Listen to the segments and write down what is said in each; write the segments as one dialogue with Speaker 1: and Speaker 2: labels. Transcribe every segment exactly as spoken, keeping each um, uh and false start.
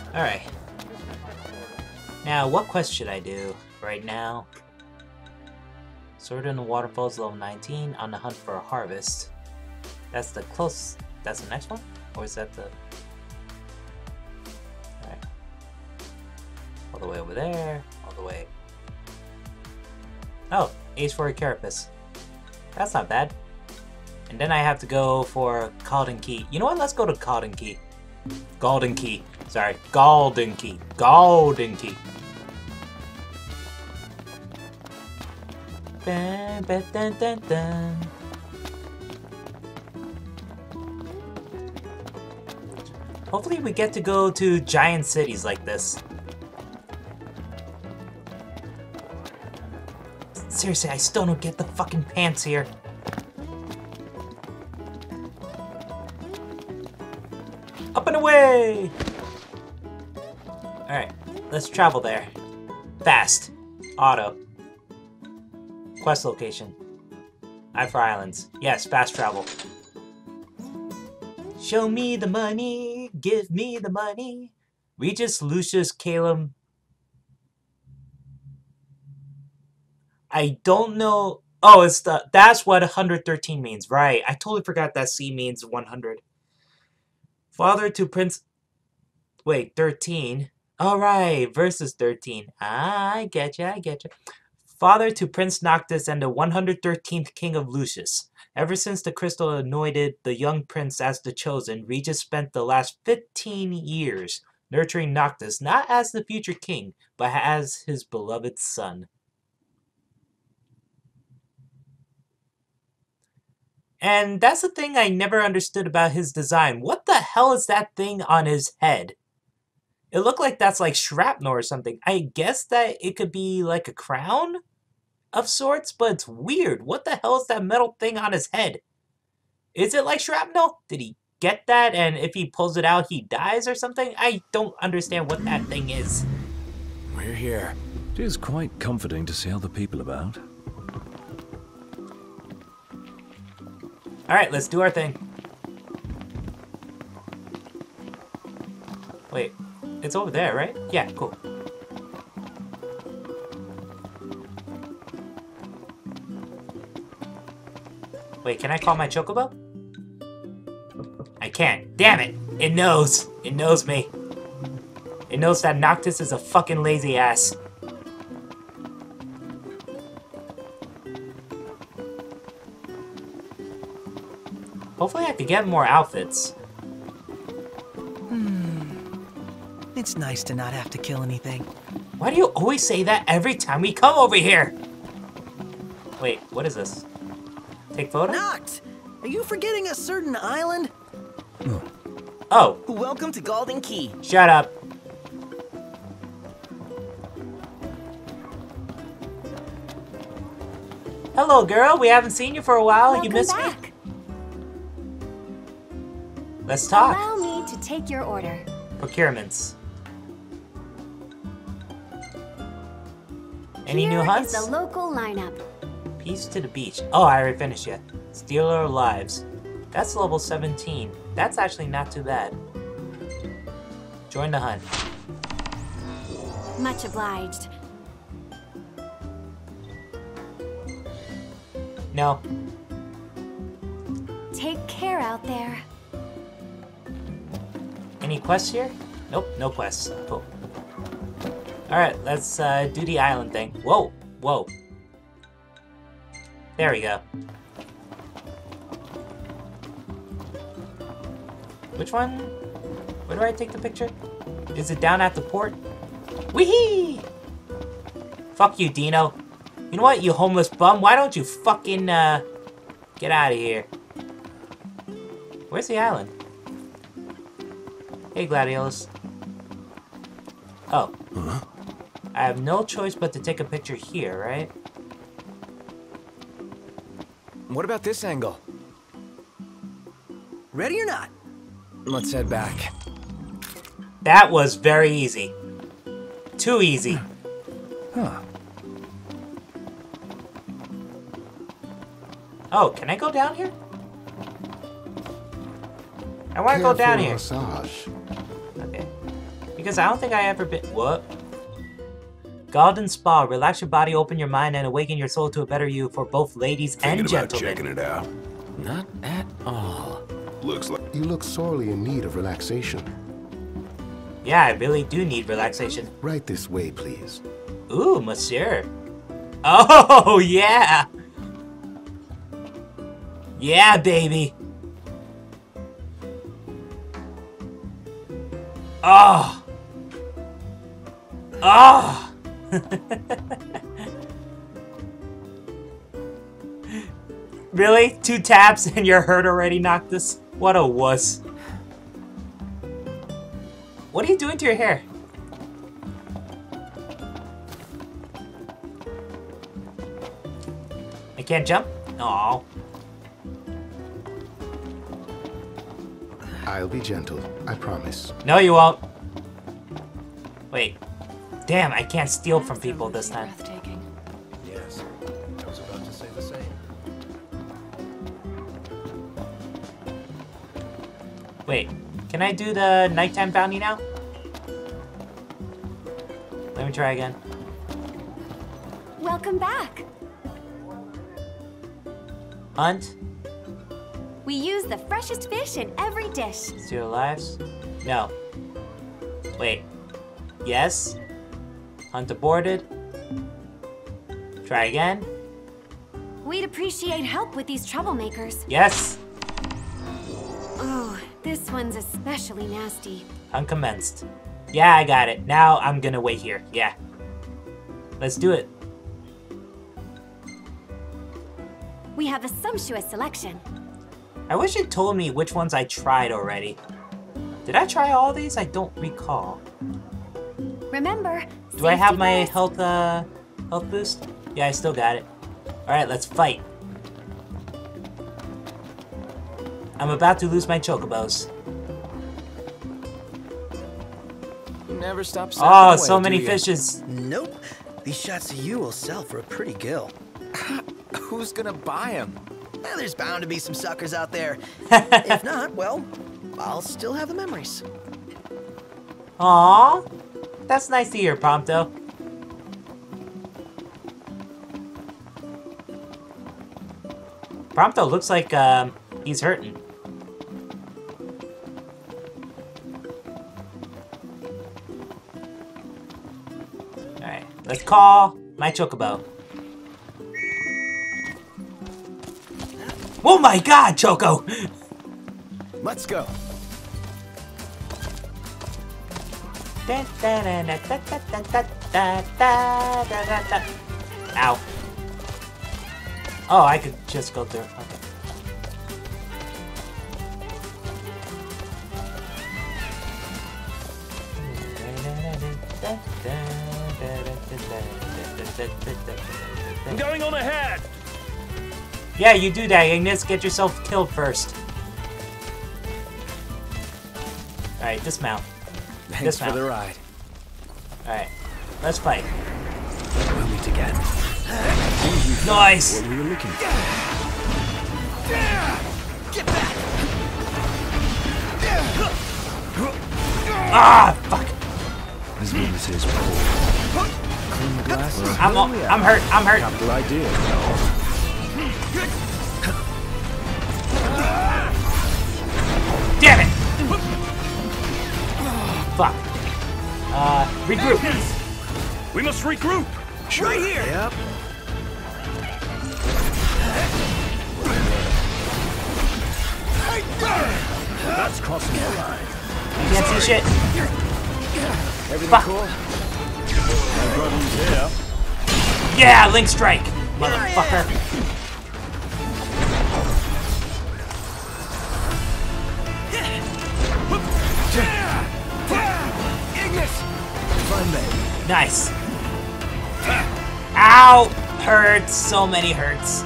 Speaker 1: Alright. Now, what quest should I do right now? Sword in the Waterfalls, level nineteen, on the hunt for a harvest. That's the close... That's the next one? Or is that the... Alright. All the way over there. All the way... Oh, Ace for a Carapace. That's not bad. And then I have to go for Golden Key. You know what? Let's go to Golden Key. Golden Key. Sorry. Golden Key. Golden Key. Dun, dun, dun, dun, dun. Hopefully we get to go to giant cities like this. Seriously, I still don't get the fucking pants here. Up and away! Alright, let's travel there. Fast. Auto. Quest location. Eye for Islands. Yes, fast travel. Show me the money. Give me the money. Regis, Lucius, Caleb. I don't know. Oh, it's the. That's what one hundred thirteen means. Right. I totally forgot that C means one hundred. Father to Prince... Wait, thirteen. Alright, versus thirteen. Ah, I get you, I get you. Father to Prince Noctis and the one hundred thirteenth King of Lucius. Ever since the crystal anointed the young prince as the chosen, Regis spent the last fifteen years nurturing Noctis not as the future king, but as his beloved son. And that's the thing I never understood about his design. What the hell is that thing on his head? It looked like that's like shrapnel or something. I guess that it could be like a crown of sorts, but it's weird. What the hell is that metal thing on his head? Is it like shrapnel? Did he get that and if he pulls it out he dies or something? I don't understand what that thing is.
Speaker 2: We're here.
Speaker 3: It is quite comforting to see other people about.
Speaker 1: Alright, let's do our thing. Wait, it's over there, right? Yeah, cool. Wait, can I call my chocobo? I can't. Damn it! It knows. It knows me. It knows that Noctis is a fucking lazy ass. Hopefully I could get more outfits.
Speaker 4: Hmm. It's nice to not have to kill anything.
Speaker 1: Why do you always say that every time we come over here? Wait, what is this? Take photo?
Speaker 4: Noct! Are you forgetting a certain island?
Speaker 3: Oh.
Speaker 1: Oh.
Speaker 4: Welcome to Golden Key.
Speaker 1: Shut up. Hello, girl. We haven't seen you for a while.
Speaker 5: Welcome
Speaker 1: you missed
Speaker 5: back.
Speaker 1: me? Let's talk.
Speaker 5: Allow me to take your order.
Speaker 1: Procurements. Any
Speaker 5: Here
Speaker 1: new hunts?
Speaker 5: is the local lineup.
Speaker 1: Peace to the beach. Oh, I already finished yet. Stealer Lives. That's level seventeen. That's actually not too bad. Join the hunt.
Speaker 5: Much obliged.
Speaker 1: No.
Speaker 5: Take care out there.
Speaker 1: Any quests here? Nope, no quests. Cool. Alright, let's uh, do the island thing. Whoa, whoa. There we go. Which one? Where do I take the picture? Is it down at the port? Wee-hee! Fuck you, Dino. You know what, you homeless bum? Why don't you fucking, uh, get out of here? Where's the island? Hey, Gladiolus. Oh.
Speaker 3: Huh?
Speaker 1: I have no choice but to take a picture here, right?
Speaker 2: What about this angle?
Speaker 4: Ready or not?
Speaker 2: Let's head back.
Speaker 1: That was very easy. Too easy.
Speaker 3: Huh.
Speaker 1: Oh, can I go down here? I want to go down here.
Speaker 6: Massage.
Speaker 1: Okay. Because I don't think I ever been. What? Golden Spa. Relax your body, open your mind, and awaken your soul to a better you for both ladies
Speaker 6: Thinking
Speaker 1: and
Speaker 6: about
Speaker 1: gentlemen.
Speaker 6: checking it out.
Speaker 2: Not at all.
Speaker 6: Looks like
Speaker 7: You look sorely in need of relaxation.
Speaker 1: Yeah, I really do need relaxation.
Speaker 7: Right this way, please.
Speaker 1: Ooh, monsieur. Oh, yeah. Yeah, baby. Oh. Oh. Really? Two taps and you're hurt already, Noctis? What a wuss. What are you doing to your hair? I can't jump? Aww.
Speaker 7: I'll be gentle, I promise.
Speaker 1: No, you won't. Wait. Damn, I can't steal from people this time.
Speaker 8: Breathtaking.
Speaker 2: Yes. I was about to say the same.
Speaker 1: Wait, can I do the nighttime bounty now? Let me try again.
Speaker 5: Welcome back.
Speaker 1: Hunt,
Speaker 5: We use the freshest fish in every dish.
Speaker 1: zero lives. No. Wait. Yes. Hunt aborted. Try again.
Speaker 5: We'd appreciate help with these troublemakers.
Speaker 1: Yes.
Speaker 5: Oh, this one's especially nasty.
Speaker 1: Uncommenced. Yeah, I got it. Now I'm gonna wait here. Yeah. Let's do it.
Speaker 5: We have a sumptuous selection.
Speaker 1: I wish it told me which ones I tried already. Did I try all these? I don't recall.
Speaker 5: Remember,
Speaker 1: Do I have
Speaker 5: safety
Speaker 1: my
Speaker 5: first.
Speaker 1: health uh health boost? Yeah, I still got it. Alright, let's fight. I'm about to lose my chocobos.
Speaker 2: Never stop
Speaker 1: Oh,
Speaker 2: snapping
Speaker 1: so
Speaker 2: away,
Speaker 1: many
Speaker 2: do ya?
Speaker 1: fishes.
Speaker 4: Nope. These shots of you will sell for a pretty gill.
Speaker 2: Who's gonna buy him?
Speaker 4: Eh, there's bound to be some suckers out there. If not, well, I'll still have the memories.
Speaker 1: Aww. That's nice to hear, Prompto. Prompto looks like um, he's hurting. Alright, let's call my chocobo. Oh my god, Choco!
Speaker 2: Let's go.
Speaker 1: Ow. Oh, I could just go through. Okay.
Speaker 3: I'm going on ahead!
Speaker 1: Yeah, you do that, Ignis. Get yourself killed first. Alright, dismount.
Speaker 2: Thanks
Speaker 1: Dismount.
Speaker 2: for the ride.
Speaker 1: Alright, let's fight.
Speaker 3: We'll meet again.
Speaker 1: Nice!
Speaker 3: What were you looking for?
Speaker 1: Ah, fuck!
Speaker 3: As long as his Paul.
Speaker 2: Clean the glasses.
Speaker 1: I'm, I'm hurt, I'm hurt.
Speaker 3: Capital idea, no?
Speaker 1: Damn it! Fuck. Uh, regroup.
Speaker 3: We must regroup!
Speaker 4: Right here. Yep.
Speaker 3: That's crossing the line.
Speaker 1: You can't see shit.
Speaker 2: Everything
Speaker 1: Fuck.
Speaker 2: cool?
Speaker 3: No problems here.
Speaker 1: Yeah, Link Strike, motherfucker.
Speaker 2: Ignis! Fun, baby.
Speaker 1: Nice. Ow! Hurts. So many hurts.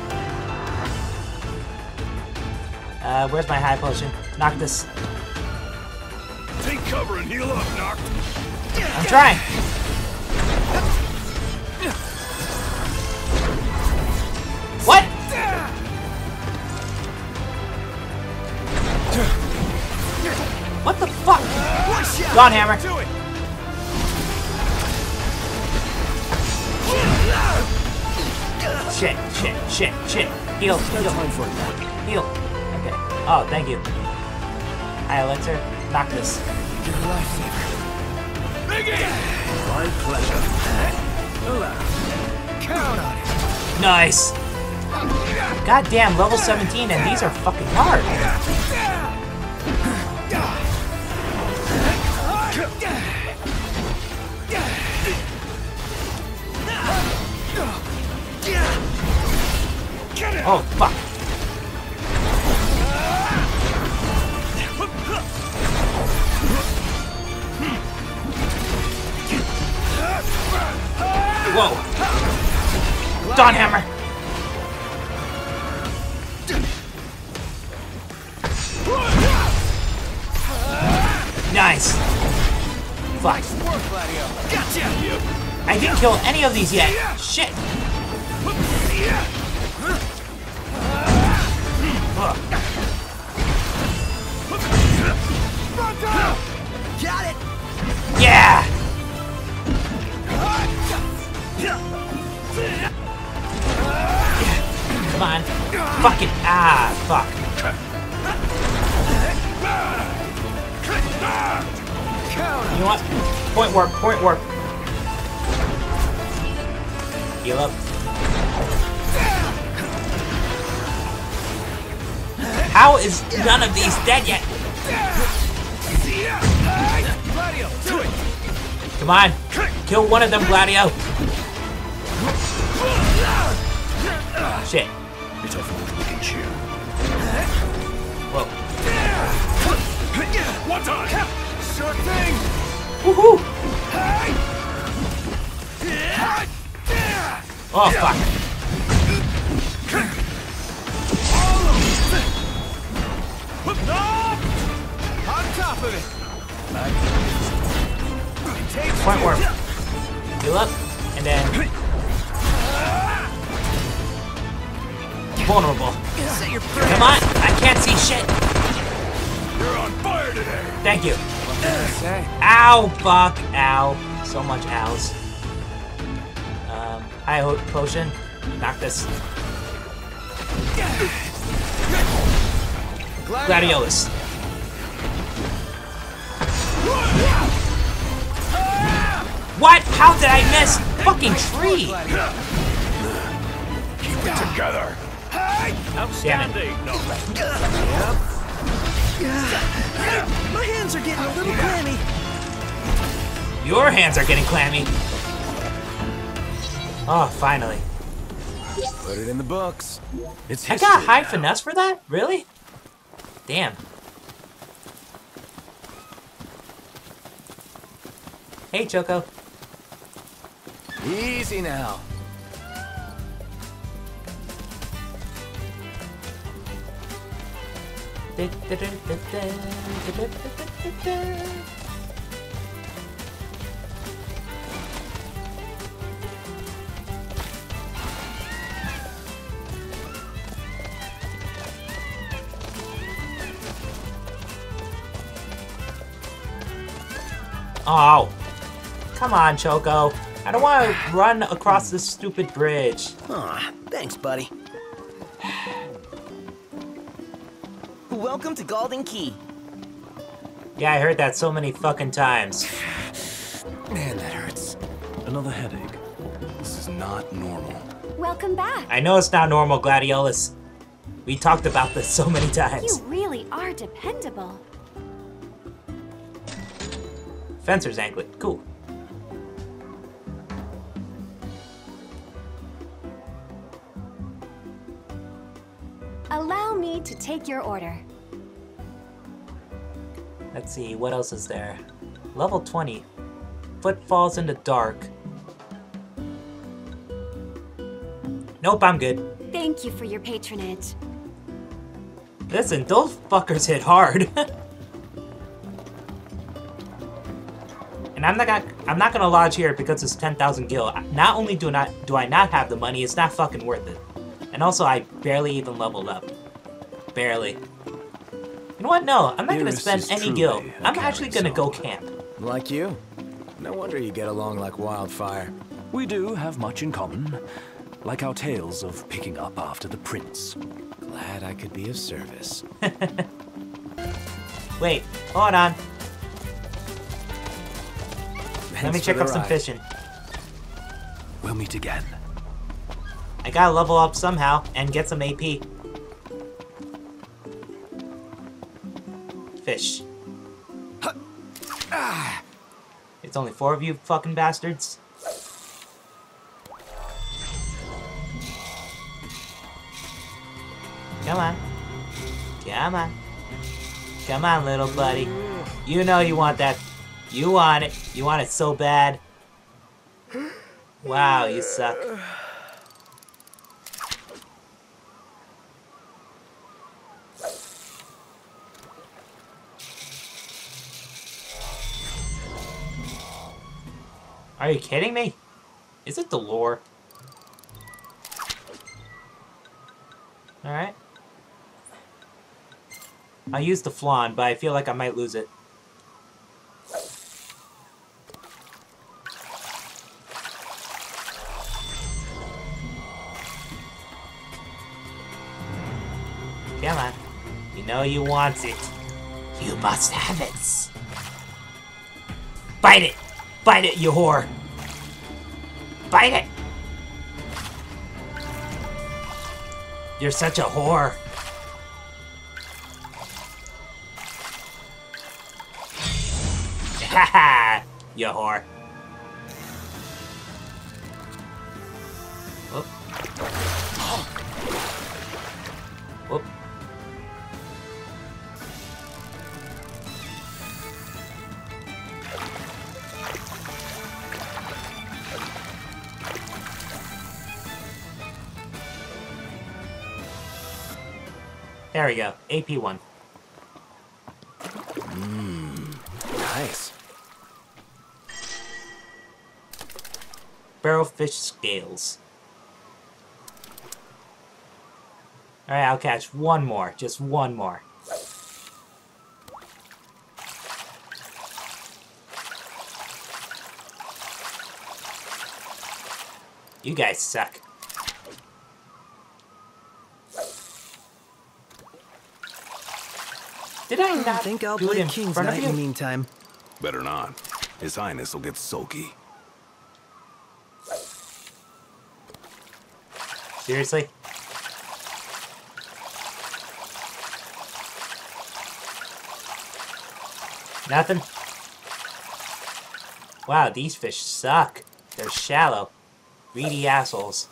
Speaker 1: Uh, where's my high potion? Knock this.
Speaker 3: Take cover and heal up, Noct.
Speaker 1: I'm trying. What? What the fuck? Go on, Hammer.
Speaker 2: Do it!
Speaker 1: Shit, shit, shit, shit. Heal,
Speaker 2: No
Speaker 1: heal,
Speaker 2: time for it now.
Speaker 1: heal. Okay. Oh, thank you. Hi, Elixir. Knock this.
Speaker 2: You're a lifesaver.
Speaker 3: Biggie!
Speaker 2: My pleasure. Allow. Count on it.
Speaker 1: Nice. Goddamn, level seventeen, and these are fucking hard. Oh, fuck. Whoa. Dawn Hammer. Nice. Fuck.
Speaker 2: Gotcha!
Speaker 1: I didn't kill any of these yet. Shit. Ugh.
Speaker 4: Got it!
Speaker 1: Yeah. Come on. Fucking ah, fuck. You know what? Point warp, point warp. Heal up. How is none of these dead yet?
Speaker 2: Gladio, do it!
Speaker 1: Come on. Kill one of them, Gladio. Shit.
Speaker 3: You're tougher than we can chew.
Speaker 1: Whoa.
Speaker 3: One time!
Speaker 2: Sure thing!
Speaker 1: Woohoo! Oh, fuck.
Speaker 2: On top of it!
Speaker 1: Point warp. Heal up, and then... Vulnerable.
Speaker 4: Set your
Speaker 1: Come on, I can't see shit.
Speaker 3: You're on fire today!
Speaker 1: Thank you.
Speaker 2: What can I say?
Speaker 1: Ow, fuck, ow. So much ows. Um, high hope potion. Knock this. Gladiolus. What? How did I miss? Fucking tree.
Speaker 3: Keep it together!
Speaker 1: Outstanding.
Speaker 3: No.
Speaker 4: My hands are getting a little clammy.
Speaker 1: Your hands are getting clammy. Oh, finally.
Speaker 2: Put it in the books.
Speaker 3: It's
Speaker 1: I
Speaker 3: history
Speaker 1: got high
Speaker 3: now.
Speaker 1: finesse for that? Really? Damn. Hey, Choco.
Speaker 2: Easy now.
Speaker 1: Oh. Come on, Choco. I don't want to run across this stupid bridge.
Speaker 4: Aw, thanks, buddy. Welcome to Golden Key.
Speaker 1: Yeah, I heard that so many fucking times.
Speaker 2: Man, that hurts.
Speaker 3: Another headache. This is not normal.
Speaker 5: Welcome back.
Speaker 1: I know it's not normal, Gladiolus. We talked about this so many times.
Speaker 5: You really are dependable.
Speaker 1: Fencer's anklet. Cool.
Speaker 5: Allow me to take your order.
Speaker 1: Let's see, what else is there? Level twenty. Footfalls in the dark. Nope, I'm good.
Speaker 5: Thank you for your patronage.
Speaker 1: Listen, those fuckers hit hard. And I'm not gonna, I'm not gonna lodge here because it's ten thousand gil. Not only do not do I not have the money, it's not fucking worth it. And also, I barely even leveled up. Barely. You know what? No, I'm not gonna
Speaker 3: Iris
Speaker 1: spend
Speaker 3: is
Speaker 1: any
Speaker 3: truly
Speaker 1: gil.
Speaker 3: a
Speaker 1: I'm actually gonna
Speaker 3: caring
Speaker 1: go
Speaker 3: soul.
Speaker 1: camp.
Speaker 2: Like you. No wonder you get along like wildfire.
Speaker 3: We do have much in common.
Speaker 2: Like our tales of picking up after the prince. Glad I could be of service.
Speaker 1: Wait, hold on.
Speaker 2: Thanks
Speaker 1: Let me
Speaker 2: for
Speaker 1: check
Speaker 2: the
Speaker 1: up some
Speaker 2: ride.
Speaker 1: fishing.
Speaker 2: We'll meet again.
Speaker 1: I gotta level up somehow and get some A P. Fish. It's only four of you fucking bastards. Come on. Come on. Come on, little buddy. You know you want that. You want it. You want it so bad. Wow, you suck. Are you kidding me? Is it the lure? Alright. I'll use the flan, but I feel like I might lose it. Come on. You know you want it. You must have it. Bite it! Bite it, you whore! Bite it! You're such a whore. Haha! You whore. Whoop. Whoop. There we go. A P one.
Speaker 2: Mmm. Nice.
Speaker 1: Barrelfish scales. Alright, I'll catch one more. Just one more. You guys suck. Did I not
Speaker 4: I think I'll
Speaker 1: do it
Speaker 4: play
Speaker 1: in
Speaker 4: King's
Speaker 1: front of
Speaker 4: Knight
Speaker 1: you?
Speaker 4: in the meantime.
Speaker 3: Better not. His Highness will get sulky.
Speaker 1: Seriously? Nothing? Wow, these fish suck. They're shallow. Greedy assholes.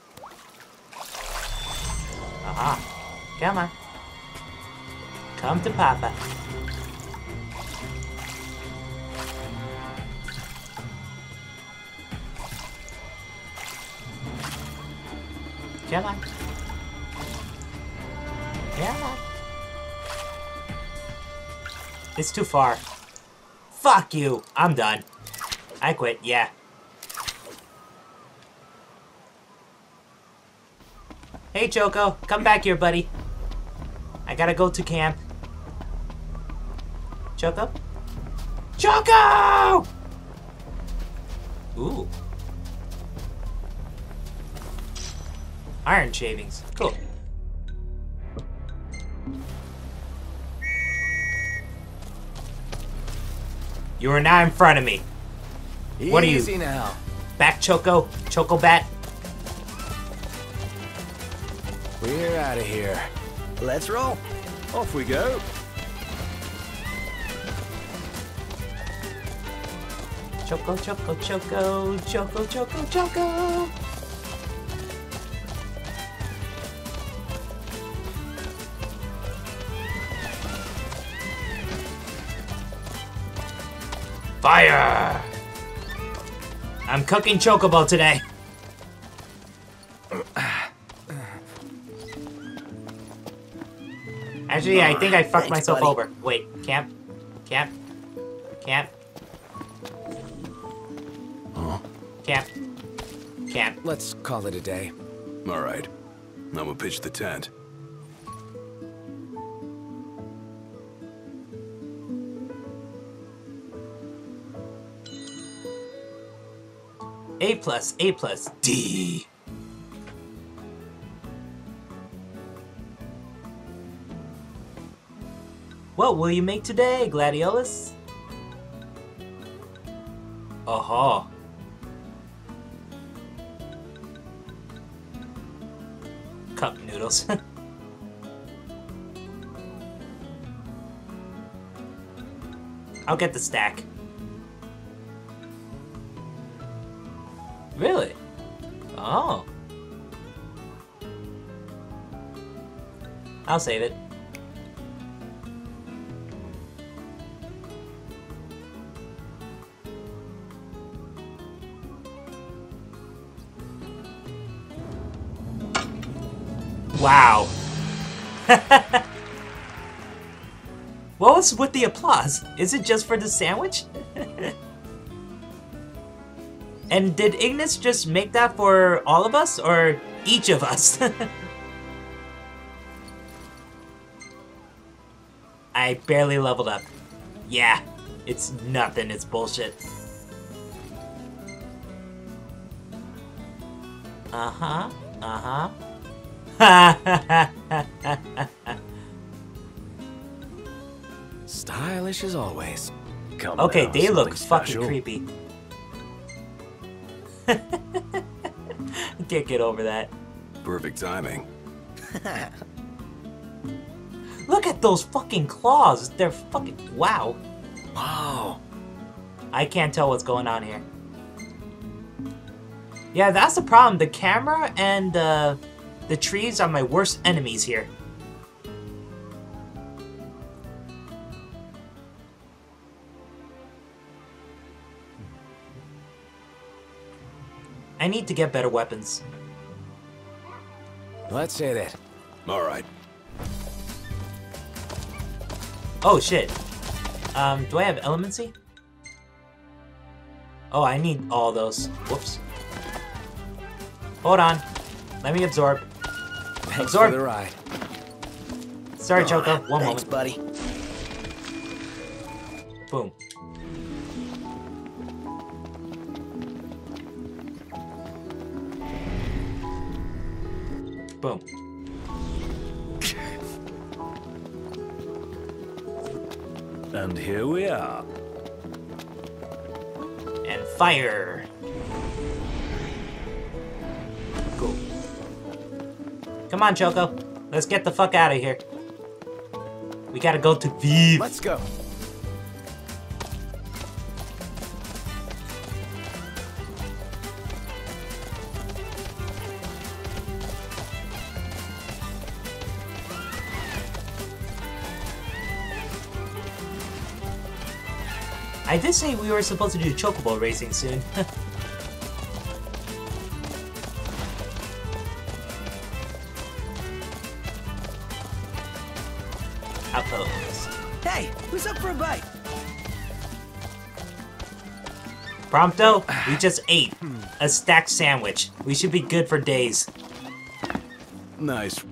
Speaker 1: Aha. Come on. Come to Papa. Come on. Come on. It's too far. Fuck you. I'm done. I quit, yeah. Hey, Choco. Come back here, buddy. I gotta go to camp. Choco? Choco! Ooh. Iron shavings. Cool. You are now in front of me. What are you?
Speaker 2: Easy now.
Speaker 1: Back Choco? Choco Bat?
Speaker 2: We're out of here.
Speaker 4: Let's roll.
Speaker 2: Off we go.
Speaker 1: Choco, Choco, Choco, Choco, Choco, Choco. Fire! I'm cooking Chocobo today. Actually, I think I fucked
Speaker 4: Thanks,
Speaker 1: myself
Speaker 4: buddy.
Speaker 1: over. Wait, camp, camp, camp,
Speaker 2: Huh?
Speaker 1: camp, camp.
Speaker 2: Let's call it a day.
Speaker 3: All right. I'm gonna pitch the tent.
Speaker 1: A plus, A plus, D. What will you make today, Gladiolus? Uh-huh. Cup noodles. I'll get the stack. Really? Oh. I'll save it. Wow. What was with the applause? Is it just for the sandwich? And did Ignis just make that for all of us, or each of us? I barely leveled up. Yeah, it's nothing, it's bullshit. Uh-huh, uh-huh.
Speaker 2: Stylish as always.
Speaker 3: Come
Speaker 1: Okay,
Speaker 3: now,
Speaker 1: they look
Speaker 3: something
Speaker 1: fucking
Speaker 3: special?
Speaker 1: creepy. Can't get over that.
Speaker 3: Perfect timing.
Speaker 1: Look at those fucking claws. They're fucking... Wow.
Speaker 2: Wow.
Speaker 1: I can't tell what's going on here. Yeah, that's the problem. The camera and uh, the trees are my worst enemies here. I need to get better weapons.
Speaker 2: Let's say that.
Speaker 3: All right.
Speaker 1: Oh, shit. Um, do I have Elemency? Oh, I need all those. Whoops. Hold on. Let me absorb.
Speaker 2: Thanks
Speaker 1: Absorb.
Speaker 2: for the ride.
Speaker 1: Sorry, Choco. One
Speaker 4: Thanks,
Speaker 1: moment.
Speaker 4: buddy.
Speaker 1: Boom. Boom.
Speaker 3: And here we are.
Speaker 1: And fire. Cool. Come on, Choco. Let's get the fuck out of here. We gotta go to Vive.
Speaker 2: Let's go.
Speaker 1: I did say we were supposed to do chocobo racing soon. Outpost.
Speaker 4: Hey, who's up for a bite?
Speaker 1: Prompto, we just ate a stacked sandwich. We should be good for days.
Speaker 3: Nice.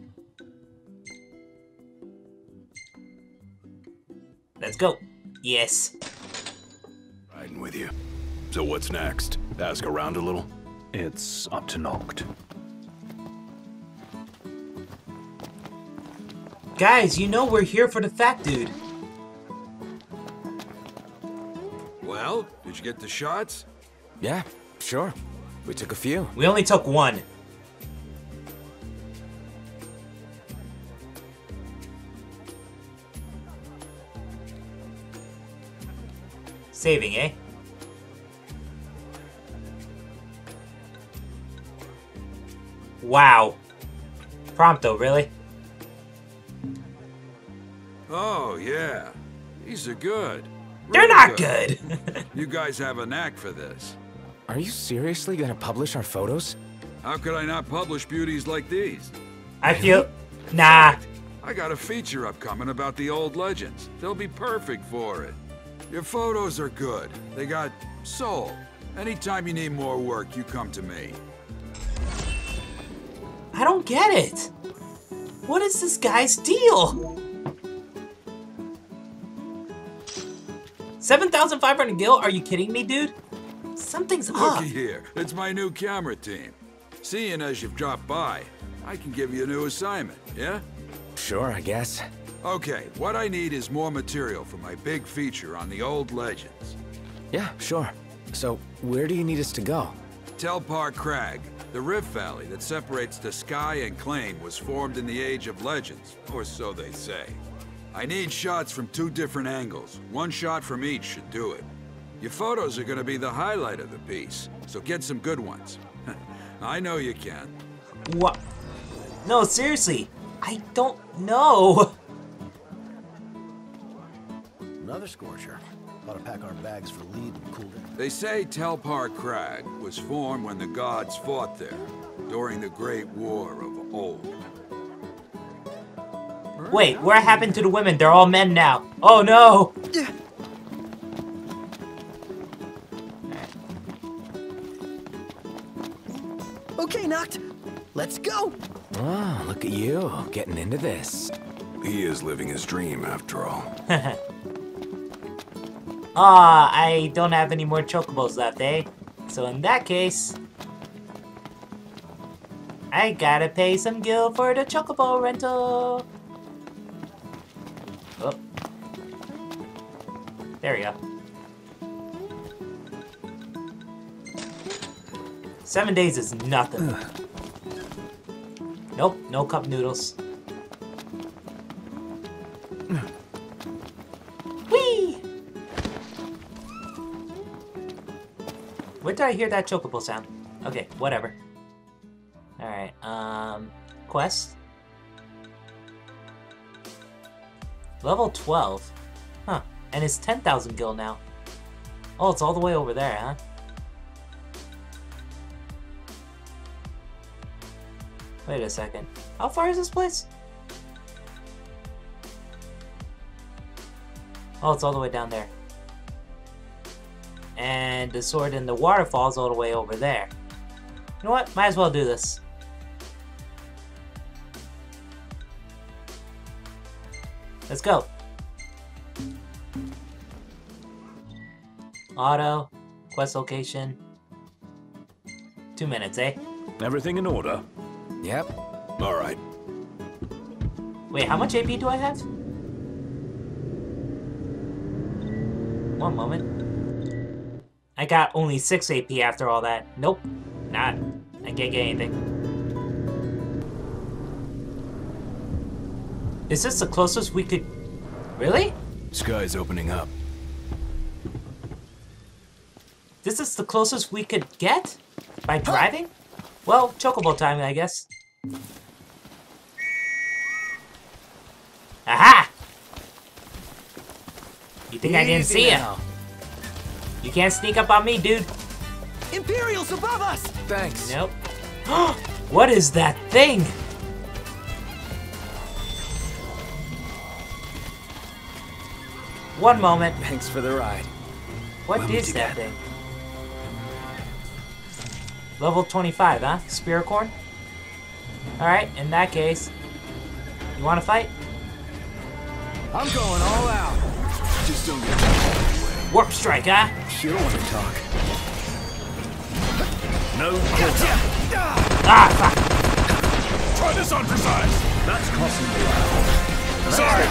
Speaker 1: Let's go. Yes.
Speaker 3: Riding with you. So what's next? Ask around a little?
Speaker 6: It's up to Noct.
Speaker 1: Guys, you know we're here for the fat dude.
Speaker 3: Well, did you get the shots?
Speaker 2: Yeah, sure. We took a few.
Speaker 1: We only took one. Saving, eh? Wow. Prompto, really?
Speaker 3: Oh, yeah. These are good.
Speaker 1: They're
Speaker 3: Real
Speaker 1: not good!
Speaker 3: You guys have a knack for this.
Speaker 2: Are you seriously gonna publish our photos?
Speaker 3: How could I not publish beauties like these?
Speaker 1: I feel... Nah.
Speaker 3: I got a feature upcoming about the old legends. They'll be perfect for it. Your photos are good. They got soul. Anytime you need more work, you come to me.
Speaker 1: I don't get it. What is this guy's deal? seven thousand five hundred gil? Are you kidding me, dude? Something's up.
Speaker 3: Looky here. It's my new camera team. Seeing as you've dropped by, I can give you a new assignment, yeah?
Speaker 2: sure, I guess.
Speaker 3: Okay, what I need is more material for my big feature on the old legends.
Speaker 2: Yeah, sure. So, where do you need us to go?
Speaker 3: Telpar Crag, the rift valley that separates the sky and Clane, was formed in the Age of Legends, or so they say. I need shots from two different angles. One shot from each should do it. Your photos are gonna be the highlight of the piece, so get some good ones. I know you can.
Speaker 1: What? No, seriously. I don't know.
Speaker 4: Another scorcher. Ought to pack our bags for lead and cool down.
Speaker 3: They say Telpar Crag was formed when the gods fought there, during the Great War of old.
Speaker 1: Wait, what happened to the women? They're all men now. Oh no!
Speaker 4: Okay, Noct. Let's go!
Speaker 2: Oh, look at you, getting into this.
Speaker 6: He is living his dream, after all.
Speaker 1: Ah, I don't have any more chocobos left, eh? So in that case, I gotta pay some gil for the chocobo rental. Oh. There we go. Seven days is nothing. Nope, no cup noodles. Whee! Where did I hear that chocobo sound? Okay, whatever. Alright, um... quest? Level twelve. Huh, and it's ten thousand gil now. Oh, it's all the way over there, huh? Wait a second. How far is this place? Oh, it's all the way down there. And the sword in the waterfall's all the way over there. You know what? Might as well do this. Let's go. Auto. Quest location. Two minutes, eh?
Speaker 6: Everything in order?
Speaker 2: Yep.
Speaker 6: All right.
Speaker 1: Wait, how much A P do I have? One moment. I got only six A P after all that. Nope. Not. I can't get anything. Is this the closest we could... Really?
Speaker 6: Sky's opening up.
Speaker 1: This is the closest we could get? By driving? Well, chocobo time, I guess. Aha! You think I didn't see ya? You can't sneak up on me, dude.
Speaker 4: Imperials above us!
Speaker 2: Thanks.
Speaker 1: Nope. What is that thing? One moment.
Speaker 2: Thanks for the ride.
Speaker 1: What
Speaker 6: When
Speaker 1: is
Speaker 6: did you
Speaker 1: that
Speaker 6: get-
Speaker 1: thing? Level twenty-five, huh? Spiracorn? Alright, in that case. You wanna fight?
Speaker 2: I'm going all out.
Speaker 6: Just don't get too
Speaker 1: Warp strike, huh?
Speaker 2: You don't want to talk.
Speaker 6: No quarter.
Speaker 1: Ah, fuck.
Speaker 6: Try this on for size. That's crossing the line. Sorry.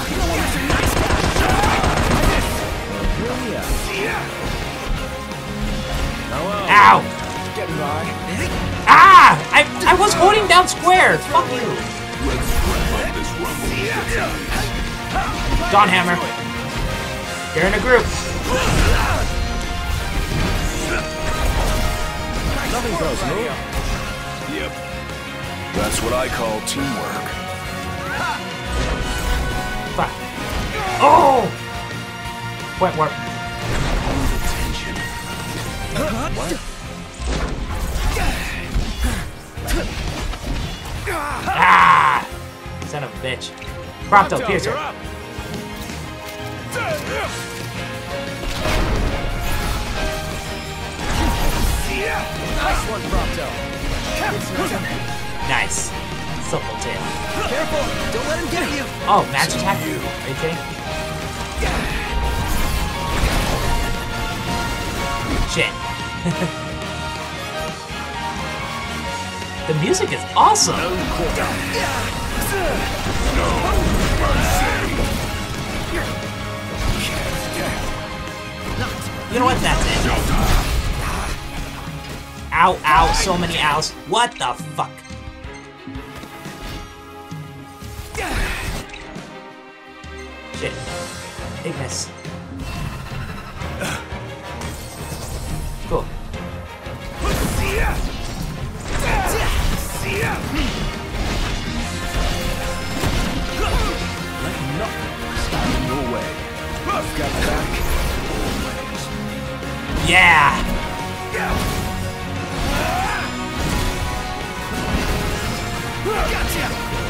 Speaker 1: Ow!
Speaker 2: Getting by.
Speaker 1: Ah! I, I was holding down square! Fuck you!
Speaker 6: Let's wrap up this rumble.
Speaker 1: Dawn Hammer. They're in a group.
Speaker 2: Nothing goes, no?
Speaker 6: Yep. That's what I call teamwork.
Speaker 1: Fuck. Oh! Point warp.
Speaker 6: Tension.
Speaker 2: What?
Speaker 1: Ah! Son of a bitch. Prompto, Piercer.
Speaker 4: Nice one, Prompto.
Speaker 1: Nice. Supple tail.
Speaker 4: Careful! Don't let him get you!
Speaker 1: Oh, match attack? Are you kidding? Shit. The music is awesome.
Speaker 6: No mercy!
Speaker 1: You know what? That's it. Ow, ow, so many ows. What the fuck? Shit. Ignis. Cool.
Speaker 2: Let nothing stand in your way. I've got back always.
Speaker 1: Yeah!
Speaker 4: Gotcha!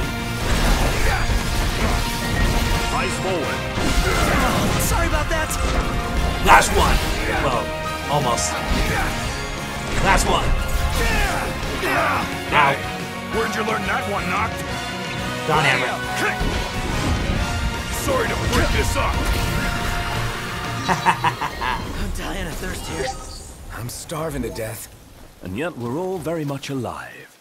Speaker 6: Eyes forward.
Speaker 4: Sorry about that.
Speaker 1: Last one! Well, almost. Last one. Ow.
Speaker 6: Where'd you learn that one, Noct?
Speaker 1: Dawn Hammer.
Speaker 6: Sorry to break this up.
Speaker 4: I'm dying of thirst here.
Speaker 2: I'm starving to death. And yet we're all very much alive.